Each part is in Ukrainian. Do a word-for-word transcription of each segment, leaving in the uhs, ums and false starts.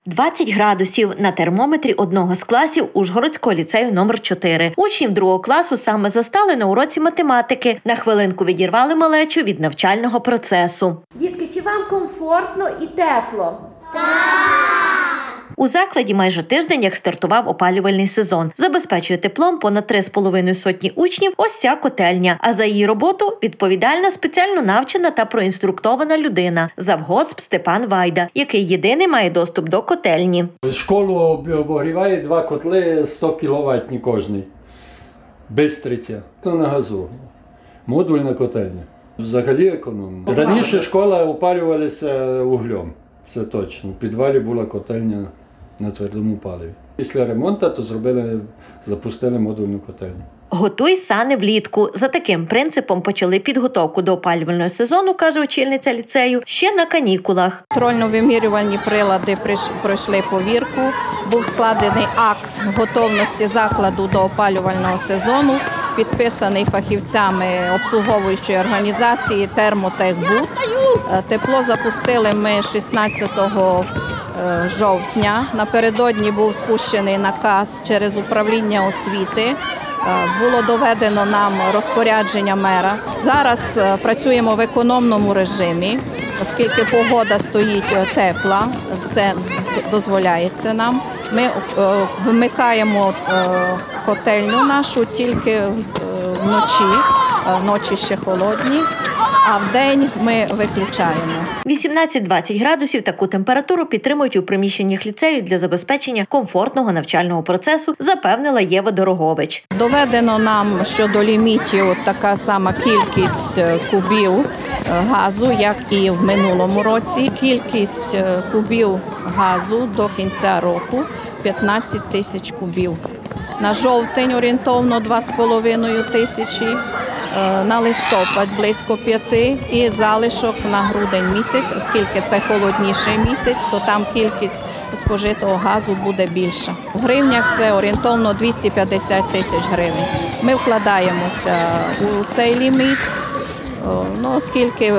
двадцять градусів на термометрі одного з класів Ужгородського ліцею номер чотири. Учнів другого класу саме застали на уроці математики. На хвилинку відірвали малечу від навчального процесу. Дітки, чи вам комфортно і тепло? Так! У закладі майже тиждень, як стартував опалювальний сезон. Забезпечує теплом понад три з половиною сотні учнів ось ця котельня. А за її роботу відповідальна, спеціально навчена та проінструктована людина – завгосп Степан Вайда, який єдиний має доступ до котельні. Школу обігріває два котли сто кіловатні кожний. Бистриця. На газу. Модульна котельня. Взагалі економно. Раніше школа опалювалася углем. Це точно. В підвалі була котельня на твердому паливі. Після ремонту то зробили, запустили модульну котельню. Готуй сани влітку. За таким принципом почали підготовку до опалювального сезону, каже очільниця ліцею, ще на канікулах. Контрольно-вимірювальні прилади пройшли повірку. Був складений акт готовності закладу до опалювального сезону, підписаний фахівцями обслуговуючої організації «Термотехбуд». Тепло запустили ми шістнадцятого жовтня. Напередодні був спущений наказ через управління освіти. Було доведено нам розпорядження мера. Зараз працюємо в економному режимі, оскільки погода стоїть тепла, це дозволяється нам. Ми вимикаємо котельню нашу тільки вночі, ночі ще холодні, а вдень ми виключаємо. вісімнадцять-двадцять градусів таку температуру підтримують у приміщеннях ліцею для забезпечення комфортного навчального процесу, запевнила Єва Дорогович. Доведено нам щодо лімітів така сама кількість кубів газу, як і в минулому році. Кількість кубів газу до кінця року – п'ятнадцять тисяч кубів. На жовтень орієнтовно два з половиною тисячі. На листопад близько п'яти і залишок на грудень місяць, оскільки це холодніший місяць, то там кількість спожитого газу буде більша. В гривнях це орієнтовно двісті п'ятдесят тисяч гривень. Ми вкладаємося у цей ліміт, ну, оскільки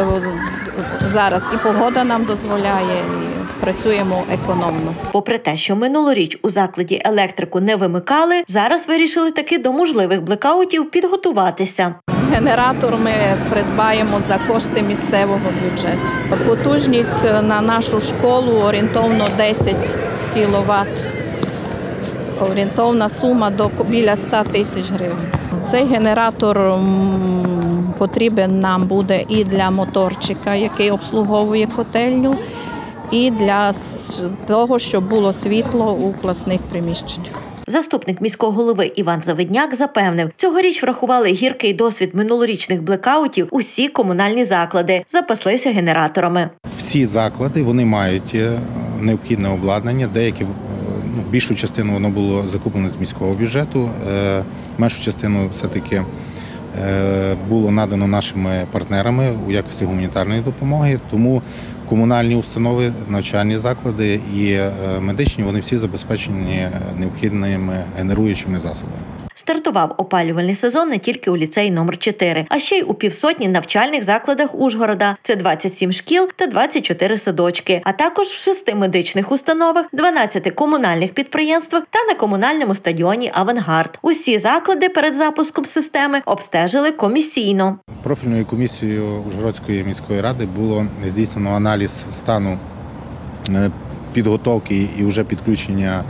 зараз і погода нам дозволяє, і працюємо економно. Попри те, що минулоріч у закладі електрику не вимикали, зараз вирішили таки до можливих блекаутів підготуватися. Генератор ми придбаємо за кошти місцевого бюджету. Потужність на нашу школу орієнтовно десять кіловат. Орієнтовна сума до біля ста тисяч гривень. Цей генератор потрібен нам буде і для моторчика, який обслуговує котельню, і для того, щоб було світло у класних приміщеннях. Заступник міського голови Іван Завидняк запевнив, цьогоріч врахували гіркий досвід минулорічних блекаутів, усі комунальні заклади запаслися генераторами. Всі заклади, вони мають необхідне обладнання, деякі, ну, більшу частину воно було закуплено з міського бюджету, меншу частину все-таки було надано нашими партнерами у якості гуманітарної допомоги, тому комунальні установи, навчальні заклади і медичні, вони всі забезпечені необхідними генеруючими засобами. Стартував опалювальний сезон не тільки у ліцеї номер чотири, а ще й у півсотні навчальних закладах Ужгорода. Це двадцять сім шкіл та двадцять чотири садочки, а також в шести медичних установах, дванадцяти комунальних підприємствах та на комунальному стадіоні «Авангард». Усі заклади перед запуском системи обстежили комісійно. Профільною комісією Ужгородської міської ради було здійснено аналіз стану підготовки і вже підключення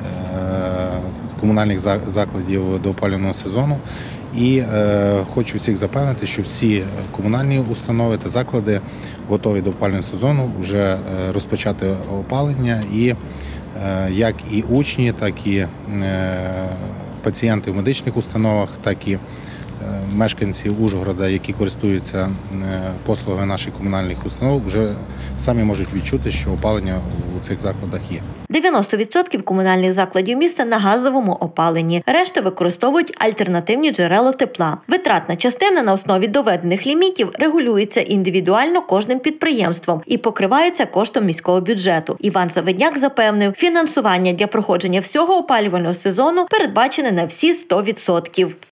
комунальних закладів до опалювального сезону. І е, хочу всіх запевнити, що всі комунальні установи та заклади готові до опалювального сезону вже розпочати опалення. І е, як і учні, так і е, пацієнти в медичних установах, так і мешканці Ужгорода, які користуються послугами наших комунальних установ, вже самі можуть відчути, що опалення у цих закладах є. дев'яносто відсотків комунальних закладів міста на газовому опаленні. Решта використовують альтернативні джерела тепла. Витратна частина на основі доведених лімітів регулюється індивідуально кожним підприємством і покривається коштом міського бюджету. Іван Завидняк запевнив, фінансування для проходження всього опалювального сезону передбачене на всі сто відсотків.